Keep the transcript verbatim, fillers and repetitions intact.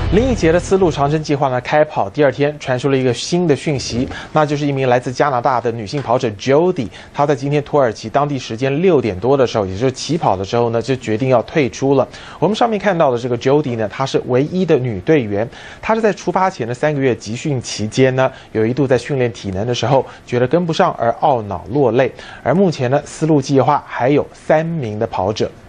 另一节的丝路长征计划呢，开跑第二天传出了一个新的讯息，那就是一名来自加拿大的女性跑者 Jody， 她在今天土耳其当地时间六点多的时候，也就是起跑的时候呢，就决定要退出了。我们上面看到的这个 Jody 呢，她是唯一的女队员，她是在出发前的三个月集训期间呢，有一度在训练体能的时候觉得跟不上而懊恼落泪。而目前呢，丝路计划还有三名的跑者。